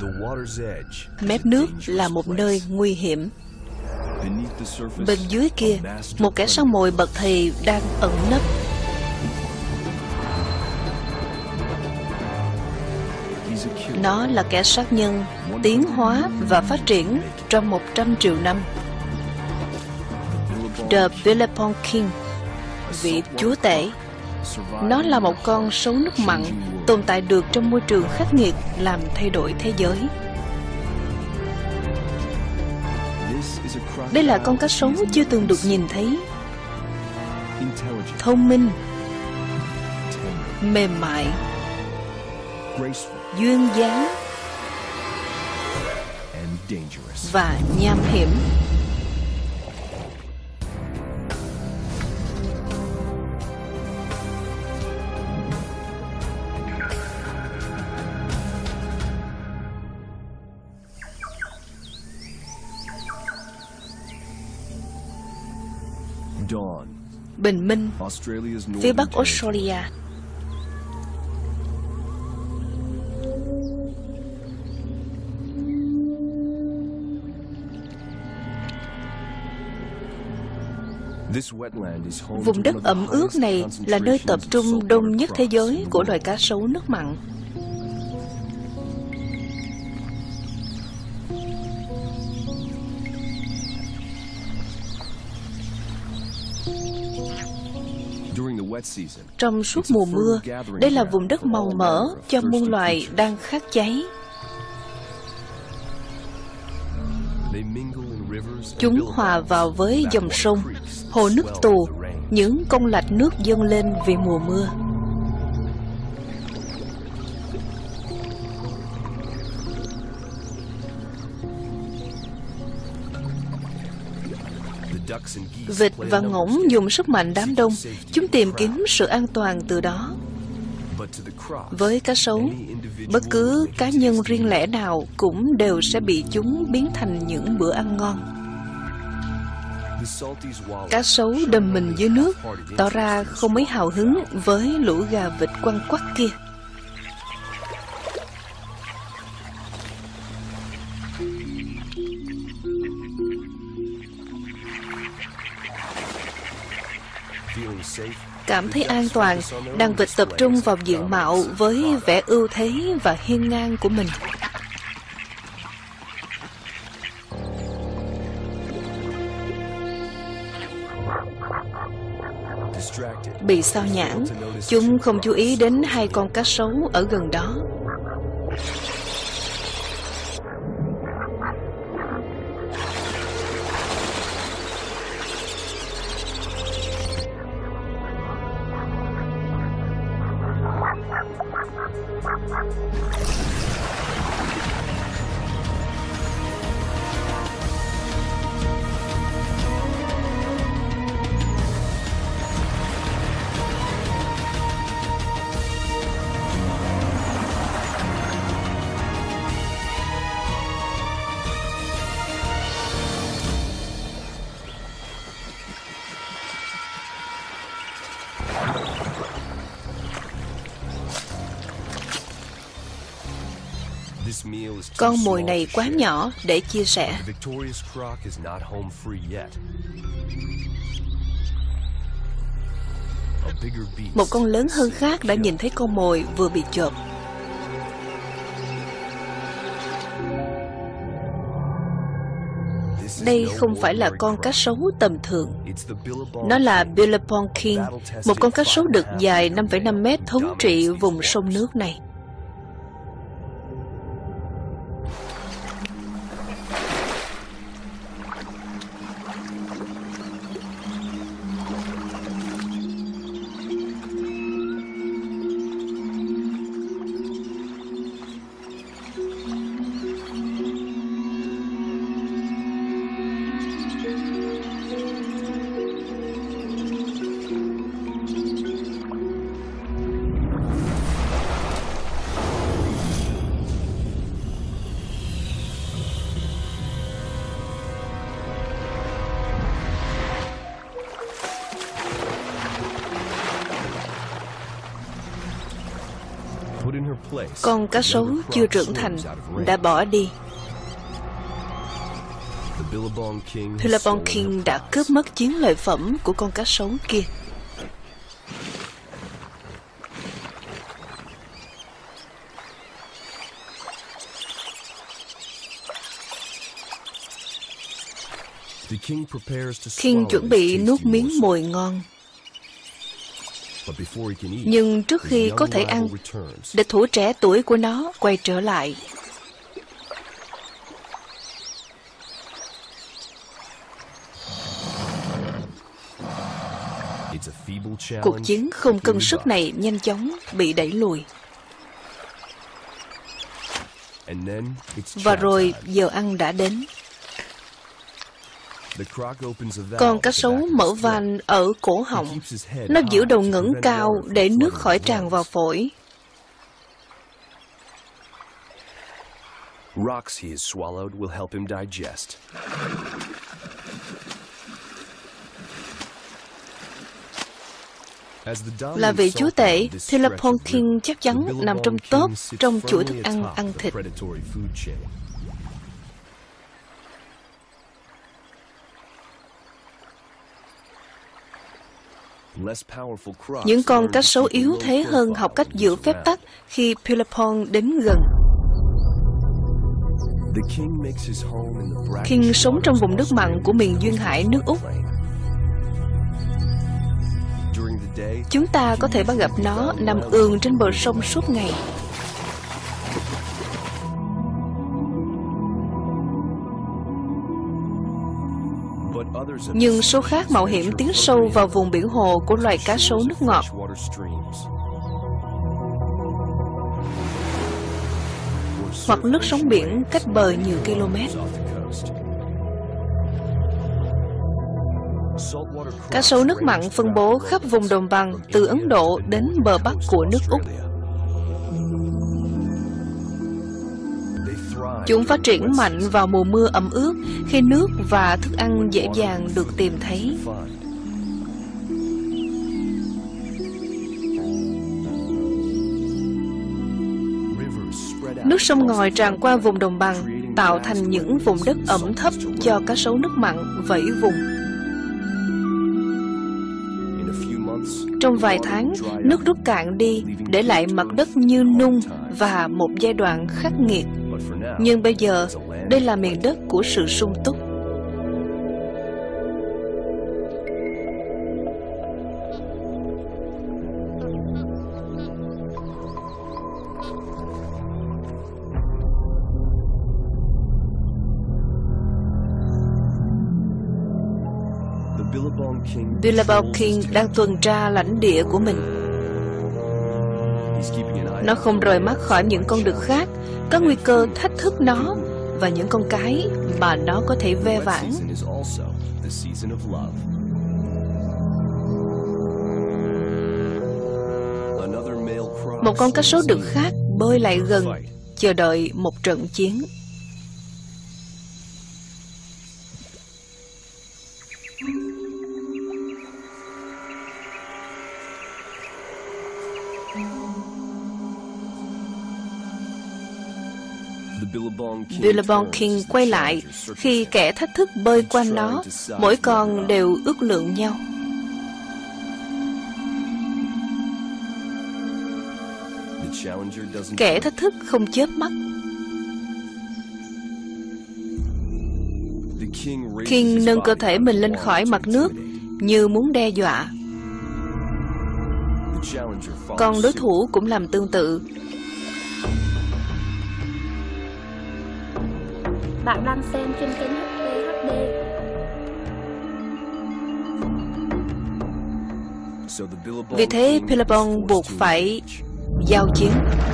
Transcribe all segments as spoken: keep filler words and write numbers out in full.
Mép nước là một nơi nguy hiểm. Bên dưới kia, một kẻ săn mồi bậc thầy đang ẩn nấp. Nó là kẻ sát nhân, tiến hóa và phát triển trong một trăm triệu năm. The Billabong King, vị chúa tể. Nó là một con sấu nước mặn tồn tại được trong môi trường khắc nghiệt làm thay đổi thế giới. Đây là con cá sấu chưa từng được nhìn thấy. Thông minh, mềm mại, duyên dáng và nham hiểm. Bình minh, phía bắc Australia. Vùng đất ẩm ướt này là nơi tập trung đông nhất thế giới của loài cá sấu nước mặn. Trong suốt mùa mưa, đây là vùng đất màu mỡ cho muôn loài đang khát cháy. Chúng hòa vào với dòng sông, hồ nước tù, những con lạch nước dâng lên vì mùa mưa. Vịt và ngỗng dùng sức mạnh đám đông, chúng tìm kiếm sự an toàn từ đó. Với cá sấu, bất cứ cá nhân riêng lẻ nào cũng đều sẽ bị chúng biến thành những bữa ăn ngon. Cá sấu đầm mình dưới nước, tỏ ra không mấy hào hứng với lũ gà vịt quăng quắt kia. Cảm thấy an toàn, đàn vịt tập trung vào diện mạo với vẻ ưu thế và hiên ngang của mình. Bị sao nhãng, chúng không chú ý đến hai con cá sấu ở gần đó. Con mồi này quá nhỏ để chia sẻ. Một con lớn hơn khác đã nhìn thấy con mồi vừa bị chộp. Đây không phải là con cá sấu tầm thường. Nó là Billabong King, một con cá sấu đực dài năm phẩy năm mét thống trị vùng sông nước này. Con cá sấu chưa trưởng thành đã bỏ đi. Billabong King đã cướp mất chiến lợi phẩm của con cá sấu kia. King chuẩn bị nuốt miếng mồi ngon. Nhưng trước khi có thể ăn, địch thủ trẻ tuổi của nó quay trở lại. Cuộc chiến không cân sức này nhanh chóng bị đẩy lùi. Và rồi giờ ăn đã đến. Con cá sấu mở van ở cổ họng. Nó giữ đầu ngẩng cao để nước khỏi tràn vào phổi. Rocks he has swallowed will help him digest. Là vị chúa tể, Billabong King chắc chắn nằm trong top trong chuỗi thức ăn ăn thịt. Những con cá sấu yếu thế hơn học cách giữ phép tắc khi Billabong đến gần. King sống trong vùng nước mặn của miền duyên hải nước Úc. Chúng ta có thể bắt gặp nó nằm ườn trên bờ sông suốt ngày. Nhưng số khác mạo hiểm tiến sâu vào vùng biển hồ của loài cá sấu nước ngọt. Hoặc lướt sóng biển cách bờ nhiều km. Cá sấu nước mặn phân bố khắp vùng đồng bằng từ Ấn Độ đến bờ bắc của nước Úc. Chúng phát triển mạnh vào mùa mưa ẩm ướt khi nước và thức ăn dễ dàng được tìm thấy. Nước sông ngòi tràn qua vùng đồng bằng, tạo thành những vùng đất ẩm thấp cho cá sấu nước mặn vẫy vùng. Trong vài tháng, nước rút cạn đi, để lại mặt đất như nung và một giai đoạn khắc nghiệt. Nhưng bây giờ, đây là miền đất của sự sung túc. Billabong King đang tuần tra lãnh địa của mình. Nó không rời mắt khỏi những con đực khác, có nguy cơ thách thức nó và những con cái mà nó có thể ve vãn. Một con cá sấu đực khác bơi lại gần, chờ đợi một trận chiến. Billabong King quay lại khi kẻ thách thức bơi quanh nó, mỗi con đều ước lượng nhau. Kẻ thách thức không chớp mắt. King nâng cơ thể mình lên khỏi mặt nước như muốn đe dọa. Còn đối thủ cũng làm tương tự. Bạn đang xem trên kênh hát tê hát đê. Vì thế, Billabong buộc phải giao chiến.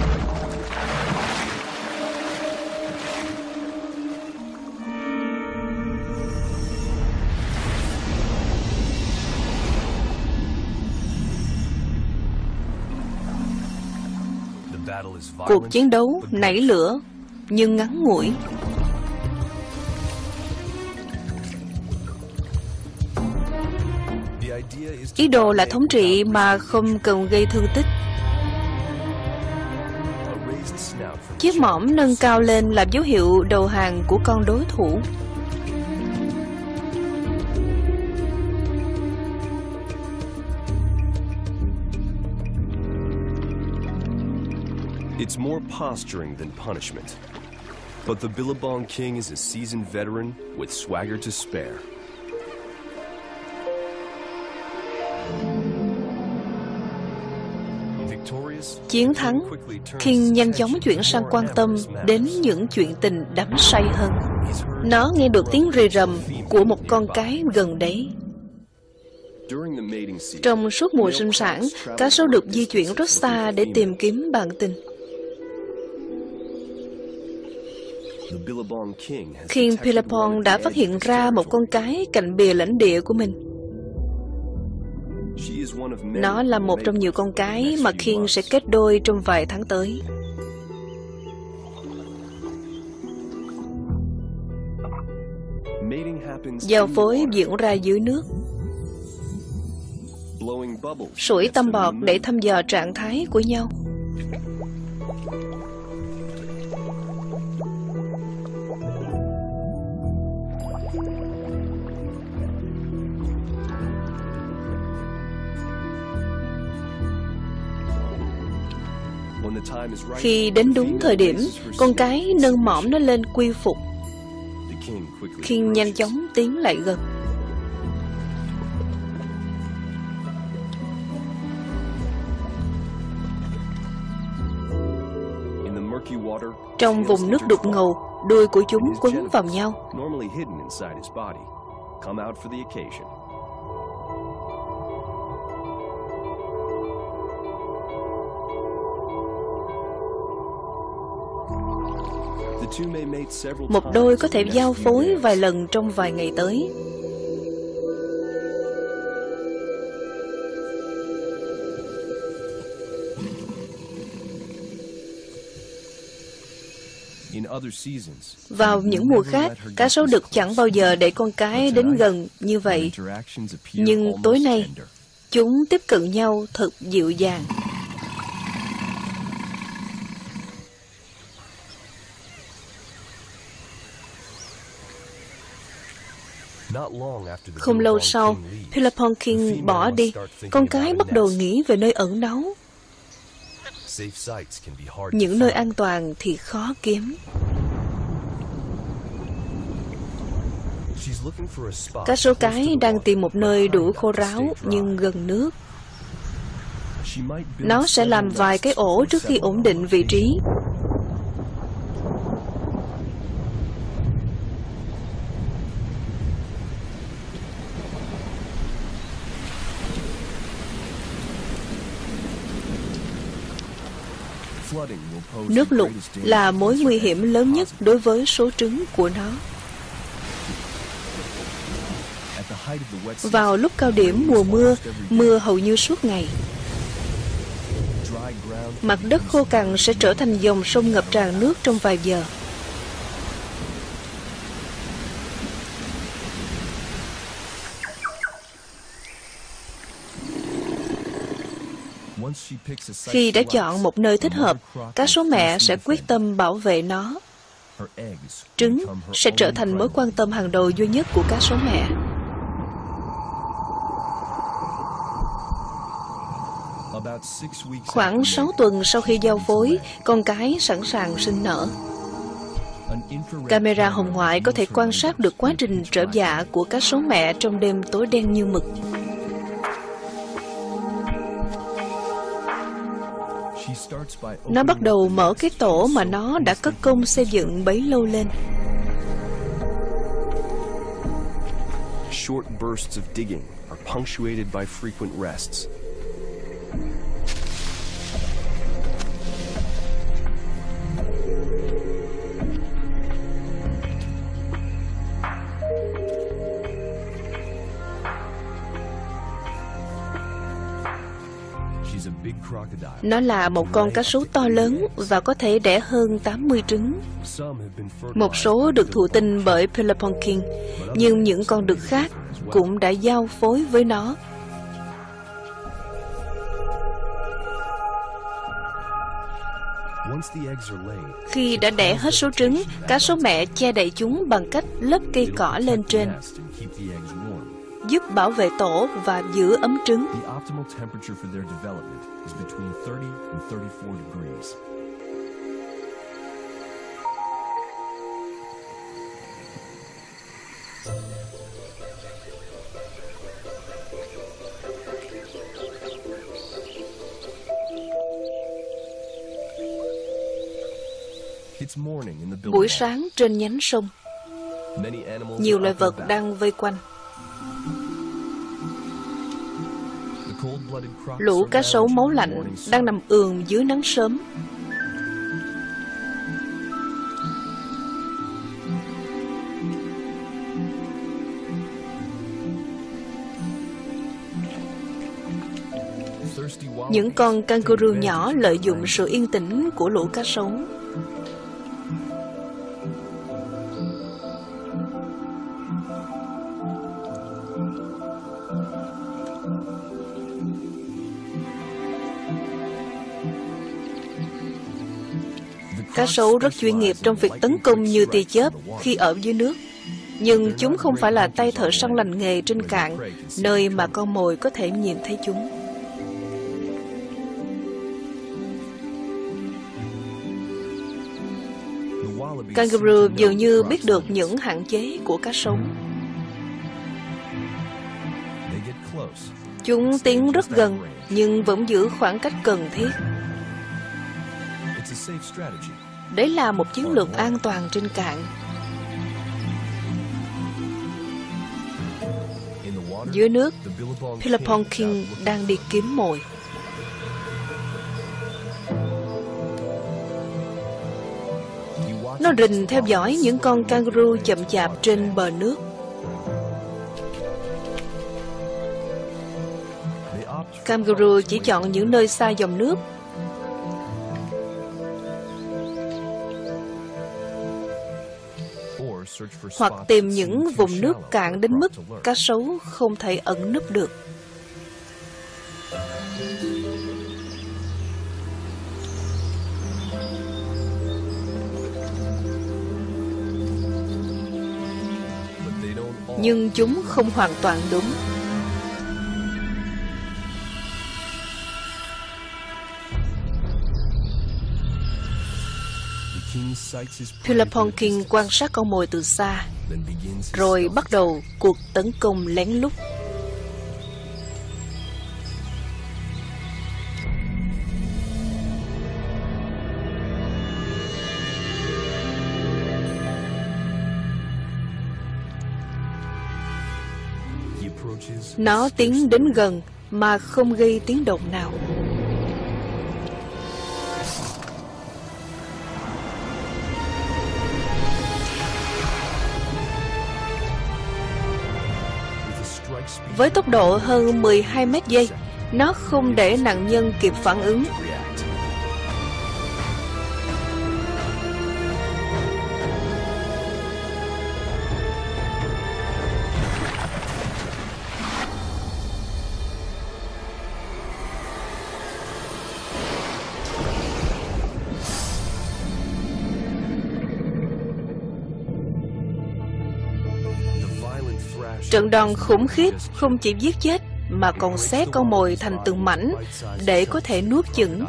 Cuộc chiến đấu nảy lửa nhưng ngắn ngủi. Ý đồ là thống trị mà không cần gây thương tích. Chiếc mỏm nâng cao lên làm dấu hiệu đầu hàng của con đối thủ. It's more posturing than punishment. But the Billabong King is a seasoned veteran with swagger to spare. Chiến thắng, King nhanh chóng chuyển sang quan tâm đến những chuyện tình đắm say hơn. Nó nghe được tiếng rì rầm của một con cái gần đấy. Trong suốt mùa sinh sản, cá sấu được di chuyển rất xa để tìm kiếm bạn tình. King Billabong đã phát hiện ra một con cái cạnh bìa lãnh địa của mình. Nó là một trong nhiều con cái mà King sẽ kết đôi trong vài tháng tới. Giao phối diễn ra dưới nước. Sủi tăm bọt để thăm dò trạng thái của nhau. Khi đến đúng thời điểm, con cái nâng mỏm nó lên quy phục. King nhanh chóng tiến lại gần. Trong vùng nước đục ngầu, đuôi của chúng quấn vào nhau. Một đôi có thể giao phối vài lần trong vài ngày tới. Vào những mùa khác, cá sấu đực chẳng bao giờ để con cái đến gần như vậy. Nhưng tối nay, chúng tiếp cận nhau thật dịu dàng. Không lâu sau, Billabong King bỏ đi, con cái bắt đầu nghĩ về nơi ẩn náu. Những nơi an toàn thì khó kiếm. Cá sấu cái đang tìm một nơi đủ khô ráo nhưng gần nước. Nó sẽ làm vài cái ổ trước khi ổn định vị trí. Nước lụt là mối nguy hiểm lớn nhất đối với số trứng của nó. Vào lúc cao điểm mùa mưa, mưa hầu như suốt ngày. Mặt đất khô cằn sẽ trở thành dòng sông ngập tràn nước trong vài giờ. Khi đã chọn một nơi thích hợp, cá sấu mẹ sẽ quyết tâm bảo vệ nó. Trứng sẽ trở thành mối quan tâm hàng đầu duy nhất của cá sấu mẹ. Khoảng sáu tuần sau khi giao phối, con cái sẵn sàng sinh nở. Camera hồng ngoại có thể quan sát được quá trình trở dạ của cá sấu mẹ trong đêm tối đen như mực. Nó bắt đầu mở cái tổ mà nó đã cất công xây dựng bấy lâu lên. Short bursts of digging are punctuated by frequent rests. Nó là một con cá sấu to lớn và có thể đẻ hơn tám mươi trứng. Một số được thụ tinh bởi Billabong King, nhưng những con đực khác cũng đã giao phối với nó. Khi đã đẻ hết số trứng, cá sấu mẹ che đậy chúng bằng cách lấp cây cỏ lên trên, giúp bảo vệ tổ và giữ ấm trứng. Buổi sáng trên nhánh sông, nhiều loài vật đang vây quanh. Lũ cá sấu máu lạnh đang nằm ườn dưới nắng sớm. Những con kangaroo nhỏ lợi dụng sự yên tĩnh của lũ cá sấu. Cá sấu rất chuyên nghiệp trong việc tấn công như tia chớp khi ở dưới nước. Nhưng chúng không phải là tay thợ săn lành nghề trên cạn, nơi mà con mồi có thể nhìn thấy chúng. Kangaroo dường như biết được những hạn chế của cá sấu. Chúng tiến rất gần, nhưng vẫn giữ khoảng cách cần thiết. Đấy là một chiến lược an toàn trên cạn. Dưới nước, Billabong King đang đi kiếm mồi. Nó rình theo dõi những con kangaroo chậm chạp trên bờ nước. Kangaroo chỉ chọn những nơi xa dòng nước. Hoặc tìm những vùng nước cạn đến mức cá sấu không thể ẩn núp được. Nhưng chúng không hoàn toàn đúng. Billabong King quan sát con mồi từ xa, rồi bắt đầu cuộc tấn công lén lút. Nó tiến đến gần mà không gây tiếng động nào. Với tốc độ hơn mười hai mét giây, nó không để nạn nhân kịp phản ứng. Trận đòn khủng khiếp không chỉ giết chết mà còn xé con mồi thành từng mảnh để có thể nuốt chửng.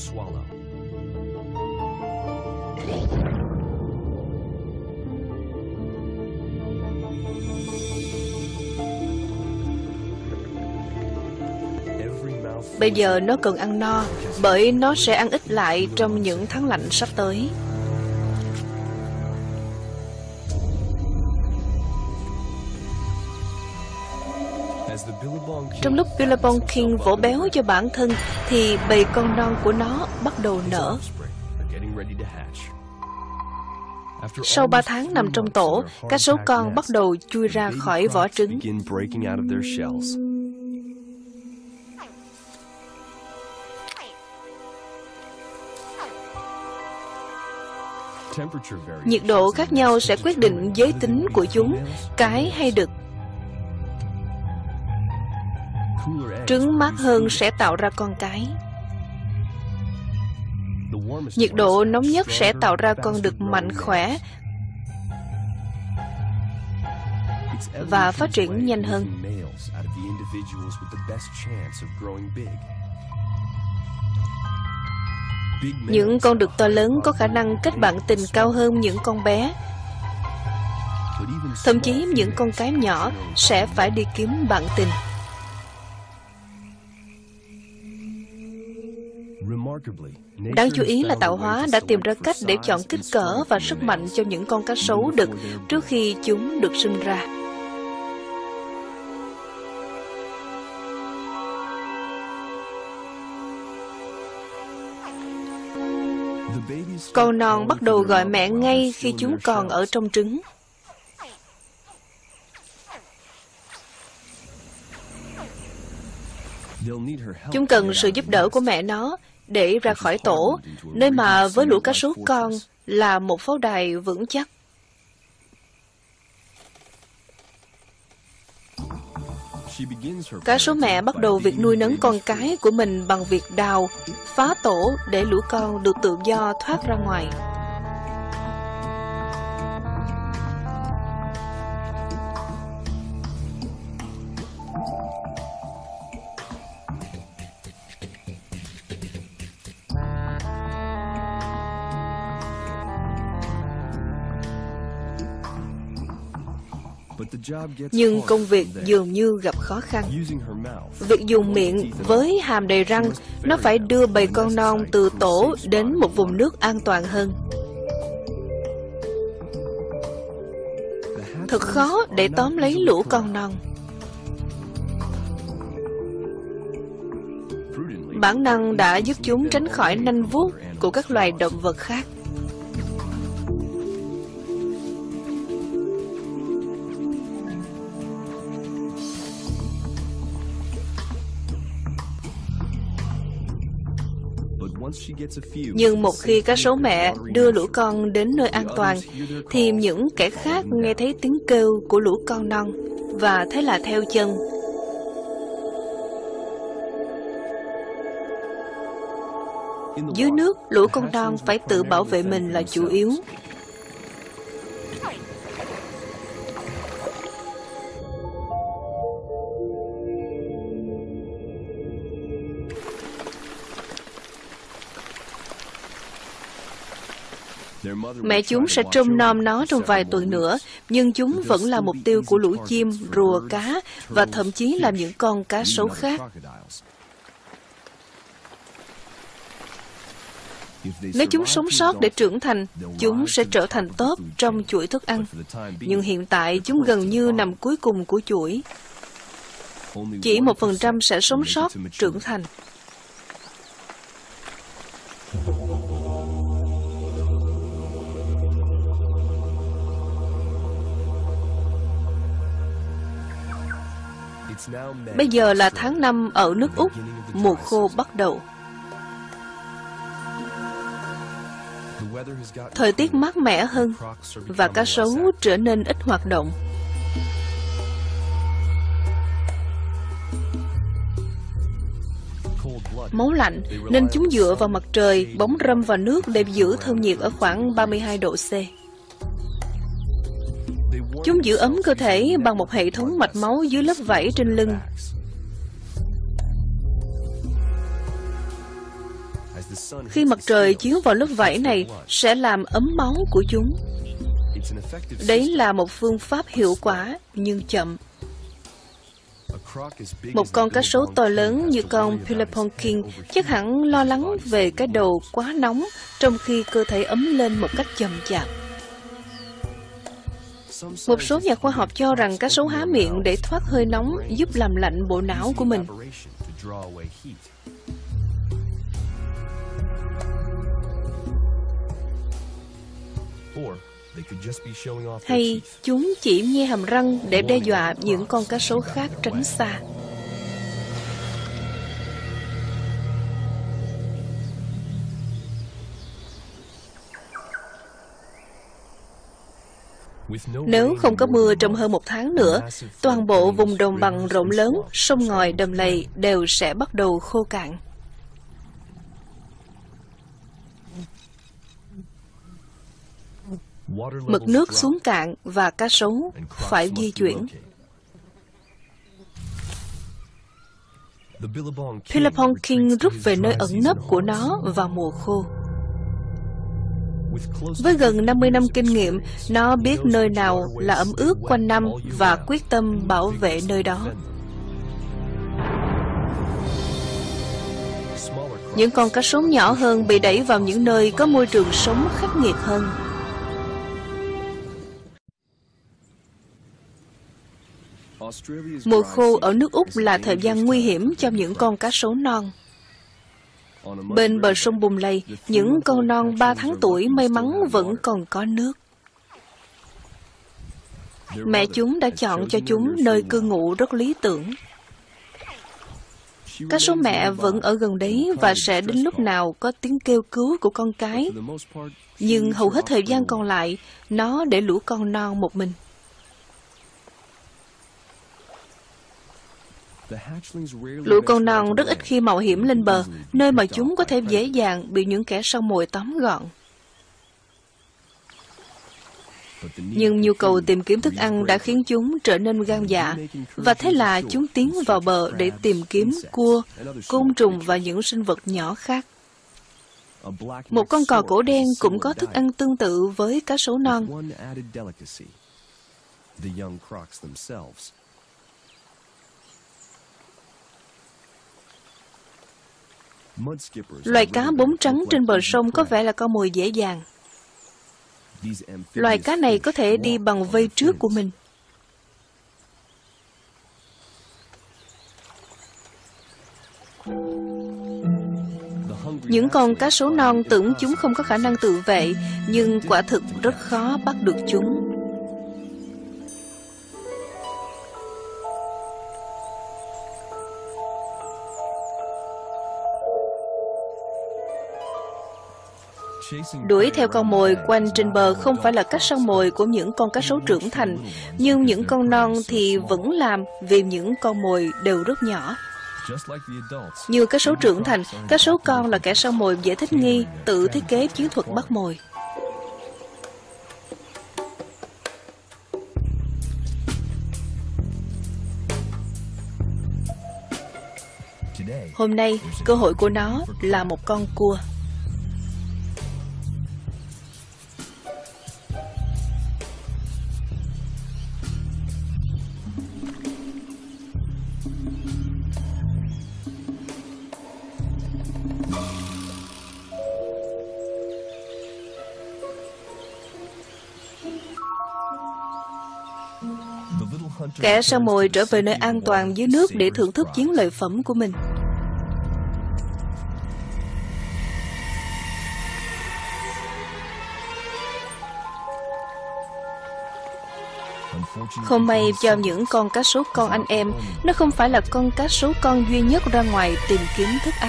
Bây giờ nó cần ăn no, bởi nó sẽ ăn ít lại trong những tháng lạnh sắp tới. Trong lúc Billabong King vỗ béo cho bản thân, thì bầy con non của nó bắt đầu nở. Sau ba tháng nằm trong tổ, cá sấu con bắt đầu chui ra khỏi vỏ trứng. Nhiệt độ khác nhau sẽ quyết định giới tính của chúng, cái hay đực. Trứng mát hơn sẽ tạo ra con cái. Nhiệt độ nóng nhất sẽ tạo ra con đực mạnh khỏe và phát triển nhanh hơn. Những con đực to lớn có khả năng kết bạn tình cao hơn những con bé. Thậm chí những con cái nhỏ sẽ phải đi kiếm bạn tình. Đáng chú ý là tạo hóa đã tìm ra cách để chọn kích cỡ và sức mạnh cho những con cá sấu đực trước khi chúng được sinh ra. Con non bắt đầu gọi mẹ ngay khi chúng còn ở trong trứng. Chúng cần sự giúp đỡ của mẹ nó để ra khỏi tổ, nơi mà với lũ cá sấu con là một pháo đài vững chắc. Cá sấu mẹ bắt đầu việc nuôi nấng con cái của mình bằng việc đào, phá tổ để lũ con được tự do thoát ra ngoài. Nhưng công việc dường như gặp khó khăn. Việc dùng miệng với hàm đầy răng, nó phải đưa bầy con non từ tổ đến một vùng nước an toàn hơn. Thật khó để tóm lấy lũ con non. Bản năng đã giúp chúng tránh khỏi nanh vuốt của các loài động vật khác. Nhưng một khi cá sấu mẹ đưa lũ con đến nơi an toàn, thì những kẻ khác nghe thấy tiếng kêu của lũ con non và thế là theo chân. Dưới nước, lũ con non phải tự bảo vệ mình là chủ yếu. Mẹ chúng sẽ trông nom nó trong vài tuần nữa, nhưng chúng vẫn là mục tiêu của lũ chim, rùa, cá và thậm chí là những con cá sấu khác. Nếu chúng sống sót để trưởng thành, chúng sẽ trở thành top trong chuỗi thức ăn. Nhưng hiện tại chúng gần như nằm cuối cùng của chuỗi. Chỉ một phần trăm sẽ sống sót trưởng thành. Bây giờ là tháng năm ở nước Úc, mùa khô bắt đầu. Thời tiết mát mẻ hơn và cá sấu trở nên ít hoạt động. Máu lạnh nên chúng dựa vào mặt trời, bóng râm vào nước để giữ thân nhiệt ở khoảng ba mươi hai độ C. Chúng giữ ấm cơ thể bằng một hệ thống mạch máu dưới lớp vảy trên lưng. Khi mặt trời chiếu vào lớp vảy này sẽ làm ấm máu của chúng. Đấy là một phương pháp hiệu quả nhưng chậm. Một con cá sấu to lớn như con Pilliponking chắc hẳn lo lắng về cái đầu quá nóng, trong khi cơ thể ấm lên một cách chậm chạp. Một số nhà khoa học cho rằng cá sấu há miệng để thoát hơi nóng giúp làm lạnh bộ não của mình. Hay chúng chỉ nhe hàm răng để đe dọa những con cá sấu khác tránh xa. Nếu không có mưa trong hơn một tháng nữa, toàn bộ vùng đồng bằng rộng lớn, sông ngòi, đầm lầy đều sẽ bắt đầu khô cạn. Mực nước xuống cạn và cá sấu phải di chuyển. Billabong King rút về nơi ẩn nấp của nó vào mùa khô. Với gần năm mươi năm kinh nghiệm, nó biết nơi nào là ẩm ướt quanh năm và quyết tâm bảo vệ nơi đó. Những con cá sấu nhỏ hơn bị đẩy vào những nơi có môi trường sống khắc nghiệt hơn. Mùa khô ở nước Úc là thời gian nguy hiểm cho những con cá sấu non. Bên bờ sông Bùm Lầy, những con non ba tháng tuổi may mắn vẫn còn có nước. Mẹ chúng đã chọn cho chúng nơi cư ngụ rất lý tưởng. Cá sấu mẹ vẫn ở gần đấy và sẽ đến lúc nào có tiếng kêu cứu của con cái. Nhưng hầu hết thời gian còn lại, nó để lũ con non một mình. Lũ con non rất ít khi mạo hiểm lên bờ, nơi mà chúng có thể dễ dàng bị những kẻ săn mồi tóm gọn. Nhưng nhu cầu tìm kiếm thức ăn đã khiến chúng trở nên gan dạ, và thế là chúng tiến vào bờ để tìm kiếm cua, côn trùng và những sinh vật nhỏ khác. Một con cò cổ đen cũng có thức ăn tương tự với cá sấu non. Loài cá bống trắng trên bờ sông có vẻ là con mồi dễ dàng. Loài cá này có thể đi bằng vây trước của mình. Những con cá sấu non tưởng chúng không có khả năng tự vệ, nhưng quả thực rất khó bắt được chúng. Đuổi theo con mồi quanh trên bờ không phải là cách săn mồi của những con cá sấu trưởng thành, nhưng những con non thì vẫn làm vì những con mồi đều rất nhỏ. Như cá sấu trưởng thành, cá sấu con là kẻ săn mồi dễ thích nghi, tự thiết kế chiến thuật bắt mồi. Hôm nay, cơ hội của nó là một con cua. Kẻ săn mồi trở về nơi an toàn dưới nước để thưởng thức chiến lợi phẩm của mình. Không may cho những con cá sấu con anh em, nó không phải là con cá sấu con duy nhất ra ngoài tìm kiếm thức ăn.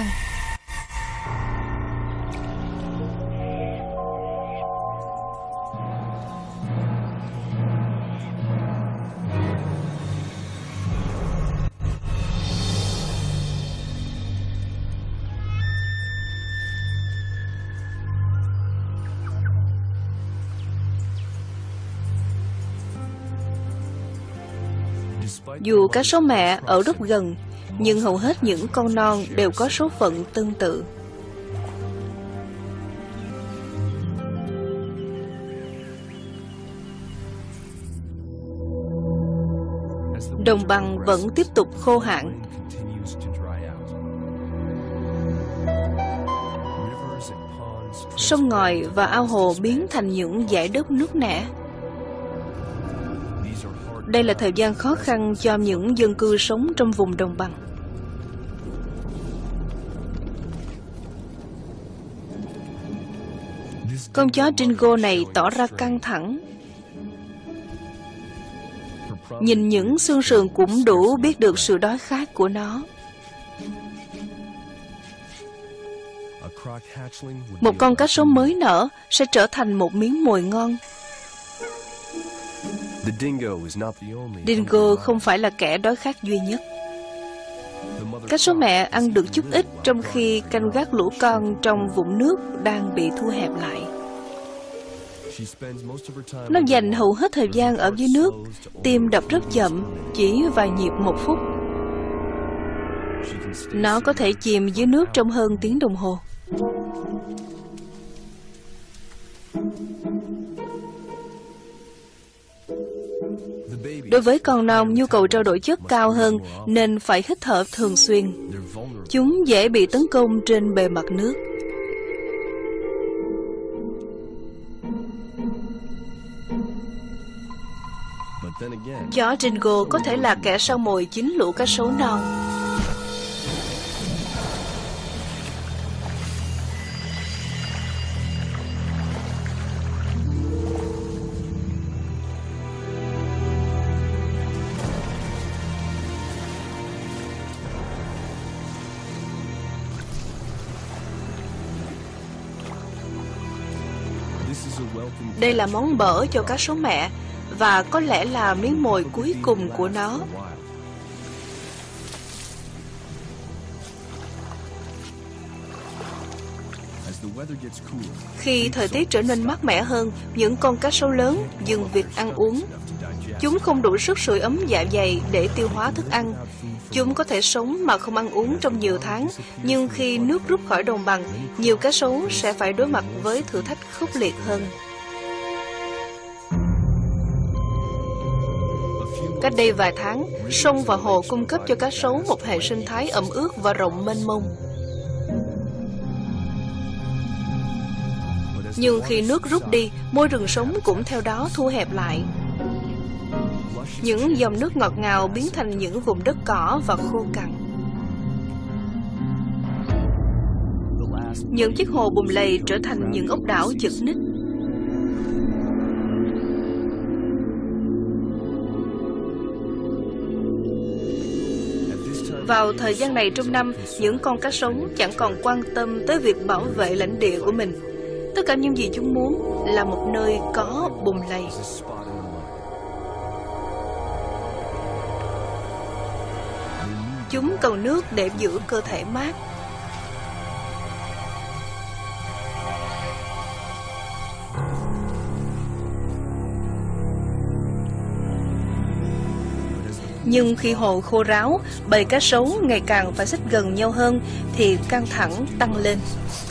Dù cá sấu mẹ ở rất gần, nhưng hầu hết những con non đều có số phận tương tự. Đồng bằng vẫn tiếp tục khô hạn. Sông ngòi và ao hồ biến thành những dải đất nước nẻ. Đây là thời gian khó khăn cho những dân cư sống trong vùng đồng bằng. Con chó Dingo này tỏ ra căng thẳng. Nhìn những xương sườn cũng đủ biết được sự đói khát của nó. Một con cá sấu mới nở sẽ trở thành một miếng mồi ngon. Dingo không phải là kẻ đói khát duy nhất. Cá sấu mẹ ăn được chút ít trong khi canh gác lũ con trong vũng nước đang bị thu hẹp lại. Nó dành hầu hết thời gian ở dưới nước, tim đập rất chậm, chỉ vài nhịp một phút. Nó có thể chìm dưới nước trong hơn tiếng đồng hồ. Đối với con non, nhu cầu trao đổi chất cao hơn nên phải hít thở thường xuyên. Chúng dễ bị tấn công trên bề mặt nước. Chó Dingo có thể là kẻ săn mồi chính lũ cá sấu non. Đây là món bở cho cá sấu mẹ, và có lẽ là miếng mồi cuối cùng của nó. Khi thời tiết trở nên mát mẻ hơn, những con cá sấu lớn dừng việc ăn uống. Chúng không đủ sức sưởi ấm dạ dày để tiêu hóa thức ăn. Chúng có thể sống mà không ăn uống trong nhiều tháng, nhưng khi nước rút khỏi đồng bằng, nhiều cá sấu sẽ phải đối mặt với thử thách khốc liệt hơn. Cách đây vài tháng, sông và hồ cung cấp cho cá sấu một hệ sinh thái ẩm ướt và rộng mênh mông. Nhưng khi nước rút đi, môi rừng sống cũng theo đó thu hẹp lại. Những dòng nước ngọt ngào biến thành những vùng đất cỏ và khô cằn. Những chiếc hồ bùn lầy trở thành những ốc đảo chật ních. Vào thời gian này trong năm, những con cá sấu chẳng còn quan tâm tới việc bảo vệ lãnh địa của mình. Tất cả những gì chúng muốn là một nơi có bùn lầy. Chúng cần nước để giữ cơ thể mát. Nhưng khi hồ khô ráo, bầy cá sấu ngày càng phải xích gần nhau hơn thì căng thẳng tăng lên.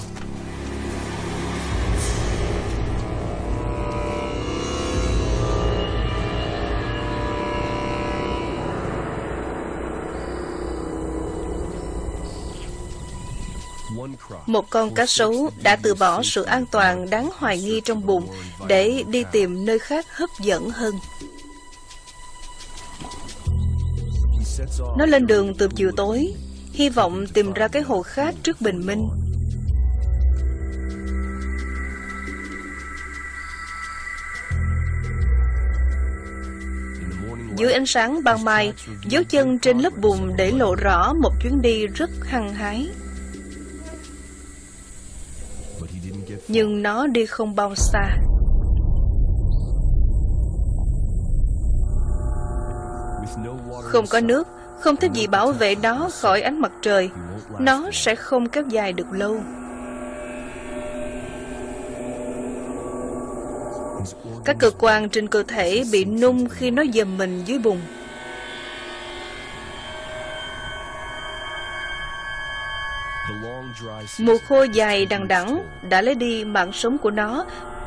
Một con cá sấu đã từ bỏ sự an toàn đáng hoài nghi trong bụng để đi tìm nơi khác hấp dẫn hơn. Nó lên đường từ chiều tối, hy vọng tìm ra cái hồ khác trước bình minh. Dưới ánh sáng ban mai, dấu chân trên lớp bùn để lộ rõ một chuyến đi rất hăng hái. Nhưng nó đi không bao xa. Không có nước, không thích gì bảo vệ nó khỏi ánh mặt trời, nó sẽ không kéo dài được lâu. Các cơ quan trên cơ thể bị nung khi nó dầm mình dưới bùn. Mùa khô dài đằng đẵng đã lấy đi mạng sống của nó.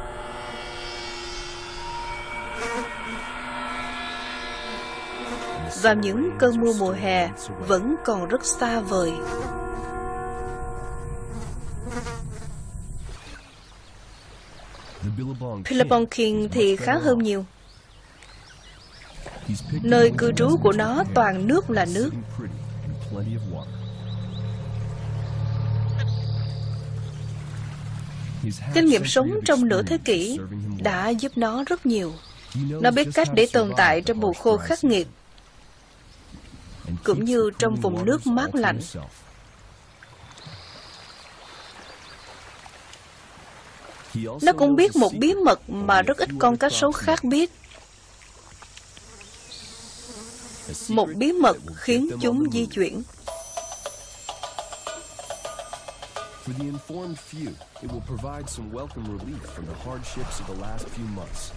Và những cơn mưa mùa hè vẫn còn rất xa vời. Billabong King thì khá hơn nhiều. Nơi cư trú của nó toàn nước là nước. Kinh nghiệm sống trong nửa thế kỷ đã giúp nó rất nhiều. Nó biết cách để tồn tại trong mùa khô khắc nghiệt, cũng như trong vùng nước mát lạnh. Nó cũng biết một bí mật mà rất ít con cá sấu khác biết. Một bí mật khiến chúng di chuyển. For the informed few, it will provide some welcome relief from the hardships of the last few months.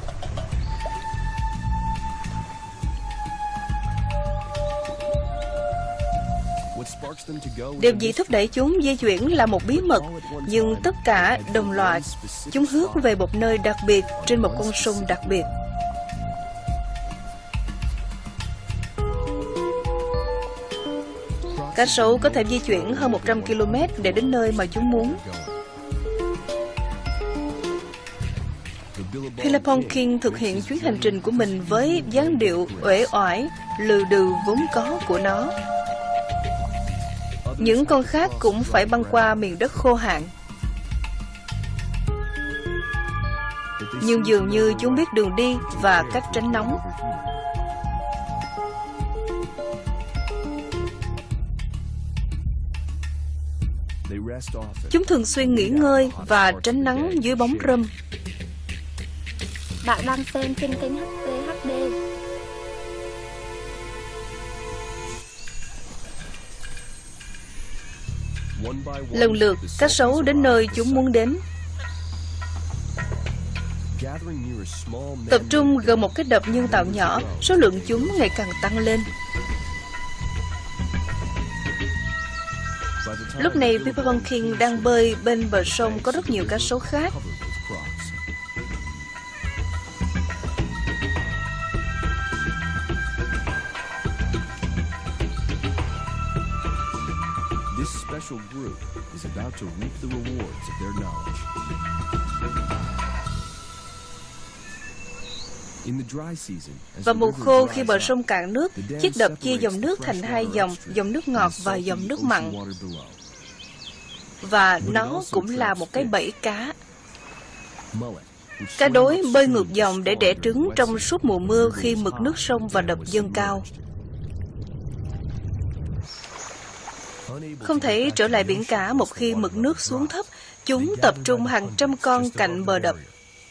Điều gì thúc đẩy chúng di chuyển là một bí mật, nhưng tất cả đồng loạt, chúng hướng về một nơi đặc biệt trên một con sông đặc biệt. Cá sấu có thể di chuyển hơn một trăm ki lô mét để đến nơi mà chúng muốn. Billabong King thực hiện chuyến hành trình của mình với dáng điệu uể oải, lừ đừ vốn có của nó. Những con khác cũng phải băng qua miền đất khô hạn. Nhưng dường như chúng biết đường đi và cách tránh nóng. Chúng thường xuyên nghỉ ngơi và tránh nắng dưới bóng râm. Bạn đang xem trên kênh hát tê hát đê. Lần lượt, cá sấu đến nơi chúng muốn đến. Tập trung gần một cái đập nhân tạo nhỏ, số lượng chúng ngày càng tăng lên. Lúc này, Billabong King đang bơi bên bờ sông có rất nhiều cá sấu khác. Vào mùa khô, khi bờ sông cạn nước, chiếc đập chia dòng nước thành hai dòng, dòng nước ngọt và dòng nước mặn. Và nó cũng là một cái bẫy cá. Cá đối bơi ngược dòng để đẻ trứng trong suốt mùa mưa khi mực nước sông và đập dâng cao. Không thể trở lại biển cả một khi mực nước xuống thấp, chúng tập trung hàng trăm con cạnh bờ đập.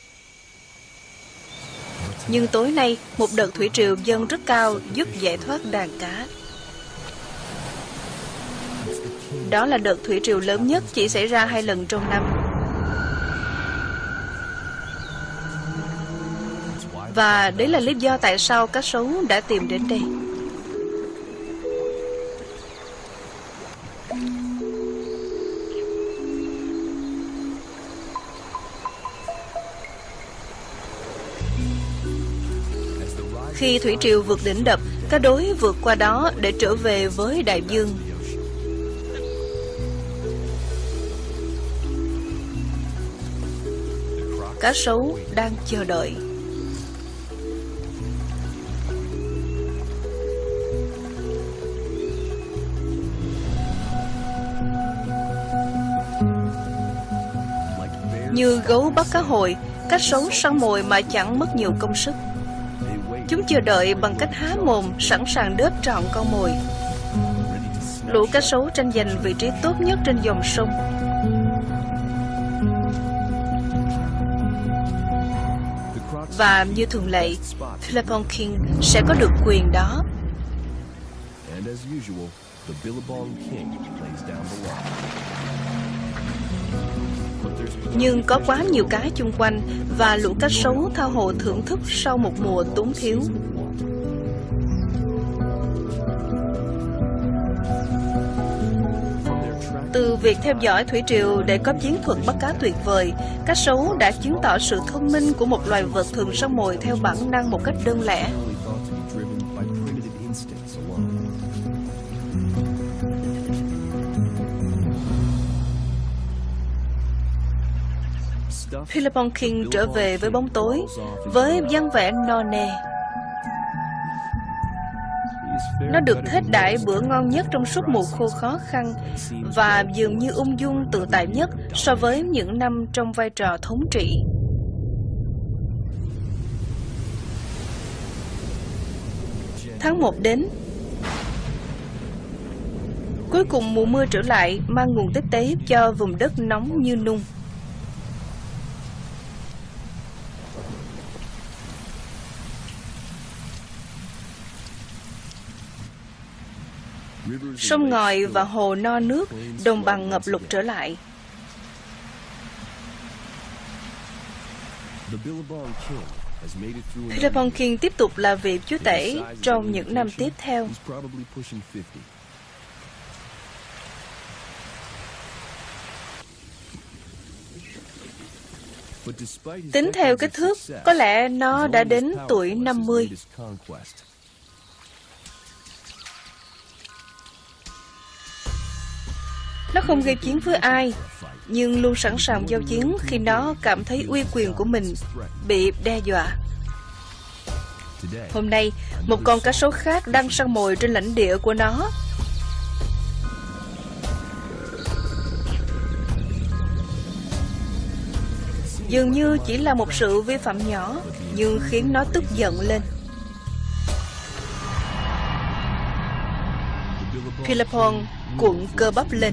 Nhưng tối nay, một đợt thủy triều dâng rất cao giúp giải thoát đàn cá. Đó là đợt thủy triều lớn nhất chỉ xảy ra hai lần trong năm. Và đấy là lý do tại sao cá sấu đã tìm đến đây. Khi thủy triều vượt đỉnh đập, cá đối vượt qua đó để trở về với đại dương. Cá sấu đang chờ đợi. Như gấu bắt cá hồi, cá sấu săn mồi mà chẳng mất nhiều công sức. Chúng chờ đợi bằng cách há mồm, sẵn sàng đớp trọn con mồi. Lũ cá sấu tranh giành vị trí tốt nhất trên dòng sông. Và như thường lệ, Billabong King sẽ có được quyền đó. Nhưng có quá nhiều cá chung quanh và lũ cá sấu tha hồ thưởng thức sau một mùa túng thiếu. Từ việc theo dõi thủy triều để có chiến thuật bắt cá tuyệt vời, cá sấu đã chứng tỏ sự thông minh của một loài vật thường săn mồi theo bản năng một cách đơn lẻ. Billabong King trở về với bóng tối, với dáng vẻ no nê. Nó được hết đãi bữa ngon nhất trong suốt mùa khô khó khăn và dường như ung dung tự tại nhất so với những năm trong vai trò thống trị. Tháng một đến. Cuối cùng mùa mưa trở lại mang nguồn tiếp tế cho vùng đất nóng như nung. Sông ngòi và hồ no nước, đồng bằng ngập lụt trở lại. Billabong King tiếp tục là vị chúa tể trong những năm tiếp theo. Tính theo kích thước, có lẽ nó đã đến tuổi năm mươi. Nó không gây chiến với ai, nhưng luôn sẵn sàng giao chiến khi nó cảm thấy uy quyền của mình bị đe dọa. Hôm nay, một con cá sấu khác đang săn mồi trên lãnh địa của nó. Dường như chỉ là một sự vi phạm nhỏ, nhưng khiến nó tức giận lên. Billabong cuộn cơ bắp lên.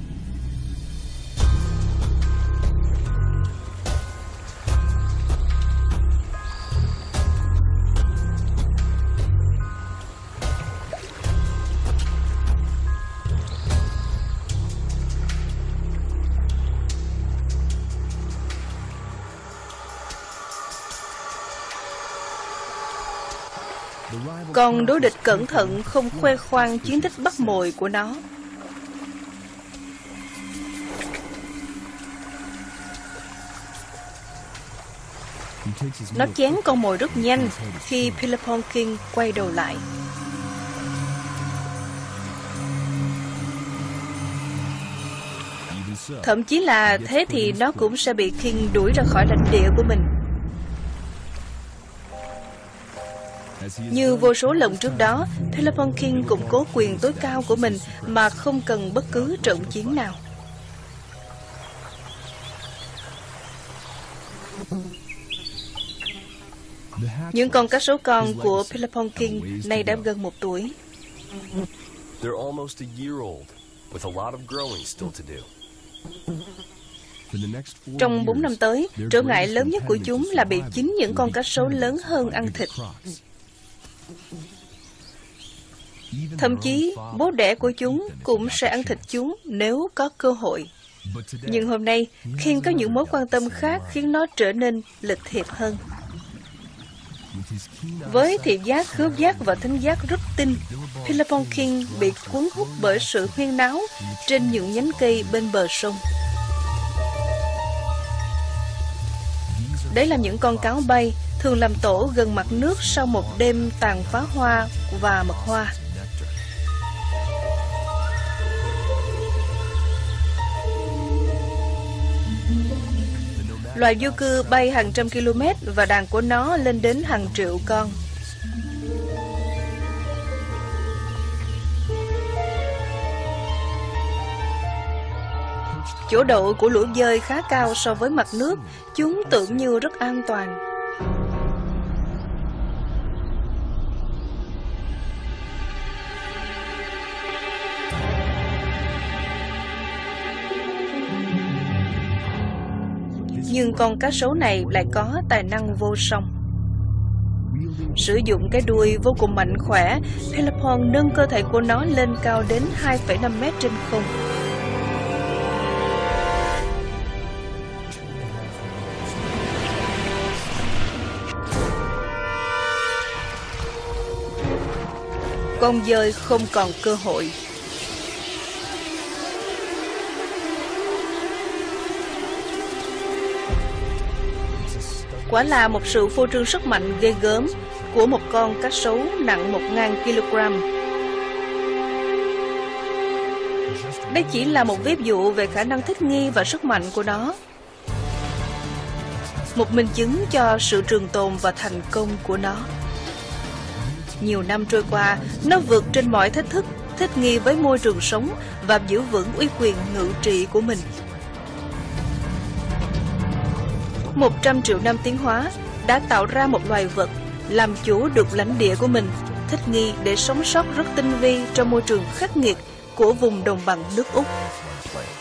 Còn đối địch cẩn thận không khoe khoang chiến tích bắt mồi của nó. Nó chén con mồi rất nhanh khi Billabong King quay đầu lại. Thậm chí là thế thì nó cũng sẽ bị King đuổi ra khỏi lãnh địa của mình. Như vô số lần trước đó, Billabong King củng cố quyền tối cao của mình mà không cần bất cứ trận chiến nào. Những con cá sấu con của Billabong King nay đã gần một tuổi. Trong bốn năm tới, trở ngại lớn nhất của chúng là bị chính những con cá sấu lớn hơn ăn thịt. Thậm chí, bố đẻ của chúng cũng sẽ ăn thịt chúng nếu có cơ hội. Nhưng hôm nay, King có những mối quan tâm khác khiến nó trở nên lịch thiệp hơn. Với thị giác, khứu giác và thính giác rất tinh, Billabong King bị cuốn hút bởi sự huyên náo trên những nhánh cây bên bờ sông. Đấy là những con cáo bay thường làm tổ gần mặt nước sau một đêm tàn phá hoa và mật hoa. Loài du cư bay hàng trăm km và đàn của nó lên đến hàng triệu con. Chỗ đậu của lũ dơi khá cao so với mặt nước, chúng tưởng như rất an toàn. Nhưng con cá sấu này lại có tài năng vô song. Sử dụng cái đuôi vô cùng mạnh khỏe, Billabong nâng cơ thể của nó lên cao đến hai phẩy năm mét trên không. Con dơi không còn cơ hội. Quả là một sự phô trương sức mạnh ghê gớm của một con cá sấu nặng một nghìn ki-lô-gam. Đây chỉ là một ví dụ về khả năng thích nghi và sức mạnh của nó. Một minh chứng cho sự trường tồn và thành công của nó. Nhiều năm trôi qua, nó vượt trên mọi thách thức, thích nghi với môi trường sống và giữ vững uy quyền ngự trị của mình. Một trăm triệu năm tiến hóa đã tạo ra một loài vật làm chủ được lãnh địa của mình, thích nghi để sống sót rất tinh vi trong môi trường khắc nghiệt của vùng đồng bằng nước Úc.